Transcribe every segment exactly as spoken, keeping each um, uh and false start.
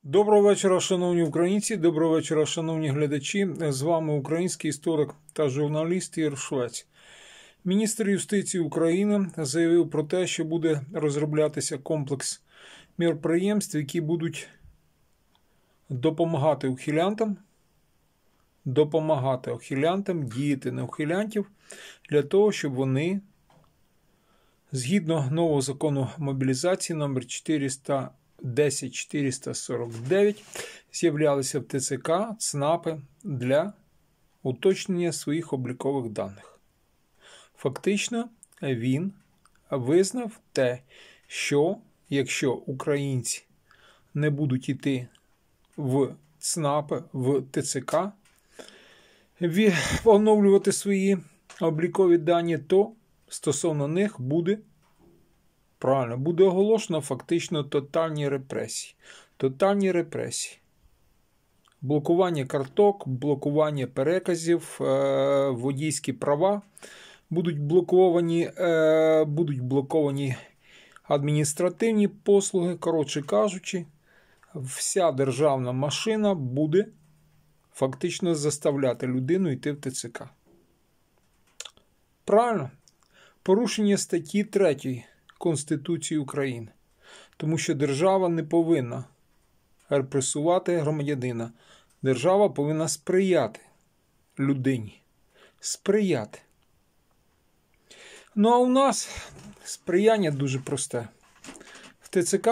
Доброго вечора, шановні українці, доброго вечора, шановні глядачі. З вами український історик та журналіст Ігор Швець. Міністр юстиції України заявив про те, що буде розроблятися комплекс міроприємств, які будуть допомагати ухилянтам, допомагати ухилянтам діяти на ухилянтів для того, щоб вони, згідно нового закону мобілізації номер чотириста десять чотириста сорок дев'ять, з'являлися в ТЦК, ЦНАПи для уточнення своїх облікових даних. Фактично, він визнав те, що якщо українці не будуть йти в ЦНАПи, в ТЦК, оновлювати свої облікові дані, то стосовно них буде Правильно, буде оголошено фактично тотальні репресії. Тотальні репресії. Блокування карток, блокування переказів, водійські права будуть блоковані, будуть блоковані адміністративні послуги. Коротше кажучи, вся державна машина буде фактично заставляти людину йти в ТЦК. Правильно? Порушення статті третьої Конституції України. Тому що держава не повинна репресувати громадянина. Держава повинна сприяти людині. Сприяти. Ну а у нас сприяння дуже просте. В ТЦК,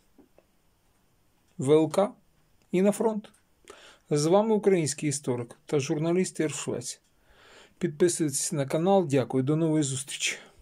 в ВЛК і на фронт. З вами український історик та журналіст Ігор Швець. Підписуйтесь на канал. Дякую. До нової зустрічі.